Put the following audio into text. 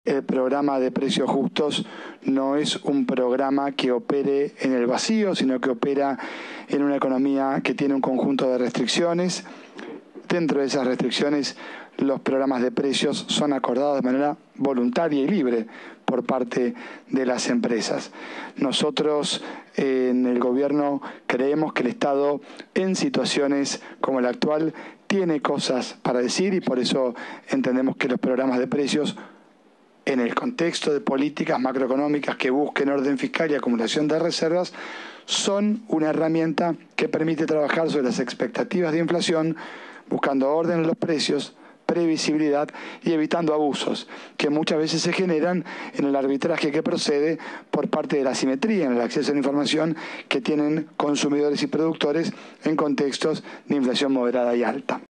el programa de precios justos no es un programa que opere en el vacío, sino que opera en una economía que tiene un conjunto de restricciones. Dentro de esas restricciones, los programas de precios son acordados de manera voluntaria y libre por parte de las empresas. Nosotros en el gobierno creemos que el Estado, en situaciones como la actual, tiene cosas para decir y por eso entendemos que los programas de precios, en el contexto de políticas macroeconómicas que busquen orden fiscal y acumulación de reservas, son una herramienta que permite trabajar sobre las expectativas de inflación, buscando orden en los precios, previsibilidad y evitando abusos que muchas veces se generan en el arbitraje que procede por parte de la asimetría en el acceso a la información que tienen consumidores y productores en contextos de inflación moderada y alta.